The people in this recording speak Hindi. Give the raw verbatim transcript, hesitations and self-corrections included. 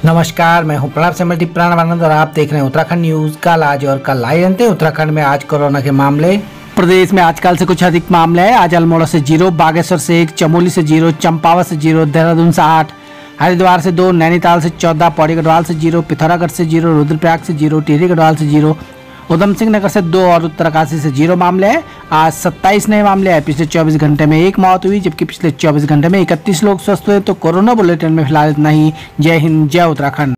नमस्कार, मैं हूं प्रणव सिमरती प्राणानंद और आप देख रहे हैं उत्तराखंड न्यूज। कल आज और कल आए जानते हैं उत्तराखंड में आज कोरोना के मामले। प्रदेश में आज कल से कुछ अधिक मामले हैं। आज अल्मोड़ा से जीरो, बागेश्वर से एक, चमोली से जीरो, चंपावत से जीरो, देहरादून से आठ, हरिद्वार से दो, नैनीताल से चौदह, पौड़ी गढ़वाल से जीरो, पिथौरागढ़ से जीरो, रुद्रप्रयाग से जीरो, टिहरी गढ़वाल से जीरो, उधम सिंह नगर से दो और उत्तरकाशी से जीरो मामले हैं। आज सत्ताईस नए मामले हैं। पिछले चौबीस घंटे में एक मौत हुई, जबकि पिछले चौबीस घंटे में इकतीस लोग स्वस्थ हुए। तो कोरोना बुलेटिन में फिलहाल इतना ही। जय हिंद, जय उत्तराखंड।